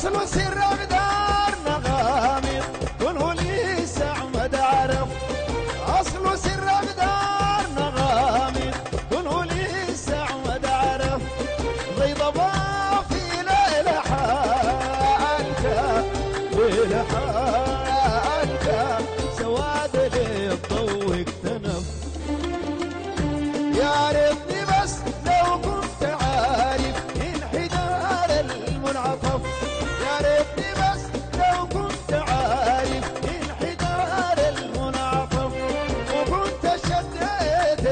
اصل سر اقدارنا غامض كله ليس احمد عرف. اصل سر اقدارنا غامض كله ليس احمد عرف. ضي ضباب في ليله حالك ليله حالك سواد للضوء اكتنف. يا ريتني بس لو كنت عارف انحدار المنعطف. يا ريتني بس لو كنت عارف انحدار المنعطف وكنت شديت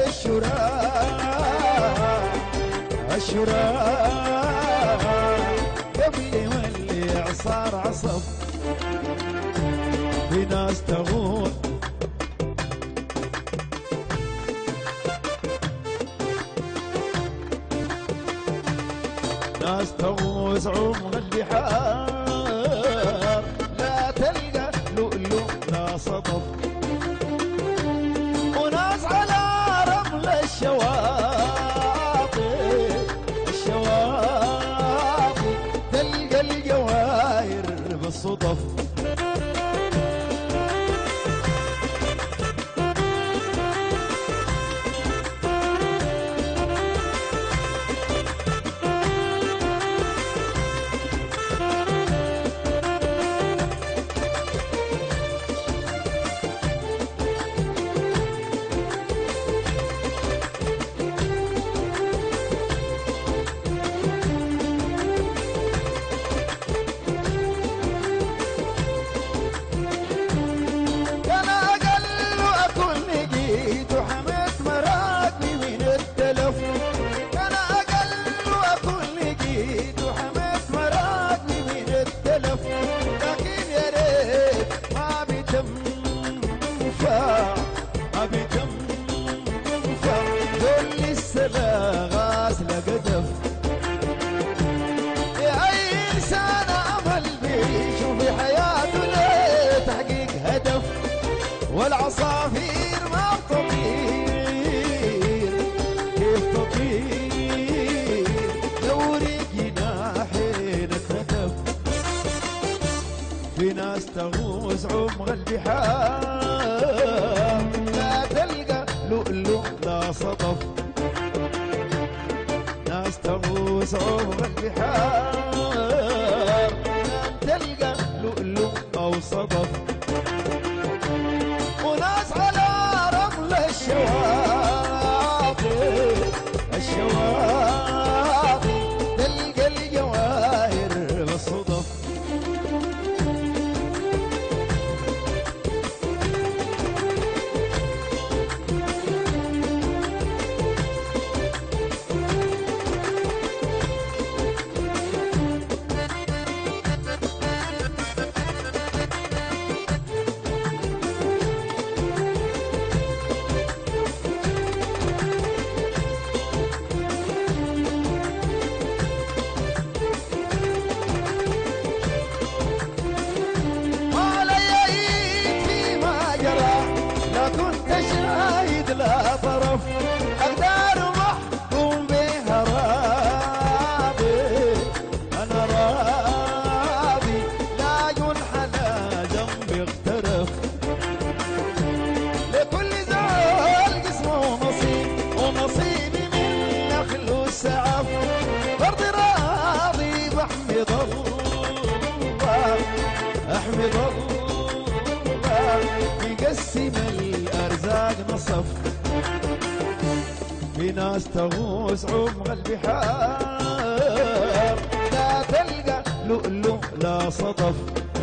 الشراع قبل ما الاعصار عصف. في ناس تغور ناس تغوص عمق البحار لا تلقى لؤلؤ لا صدف. وناس على رمل الشواطئ تلقى الجواهر بالصدف. غاسل قدف. يا أي إنسان أمل بيشوف حياته لتحقيق هدف. والعصافير ما بتطير كيف تطير لو ريق جناحين اتنتف. في ناس تغوص عمق البحار لا تلقى لؤلؤ لا صدف. ناس تغوص عمق البحار لا تلقى لؤلؤ أو صدف. وناس على رمل الشواطئ تلقى الجواهر بالصدف. لا طرف أقدار محكوم بها راضي. أنا راضي لا ينحنى ذنبي اغترف. لكل زول قسمه نصيب ونصيبي من نخل والسعف. برضي راضي بحمد الله أحمد الله يقسم الأرزاق نصف. في ناس تغوص عمق البحار لا تلقى لؤلؤ لا صدف.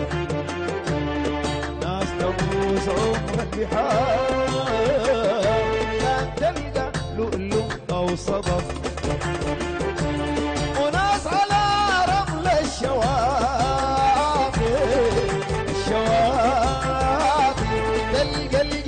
ناس تغوص عمق البحار لا تلقى لؤلؤ أو صدف. وناس على رمل الشواطئ تلقى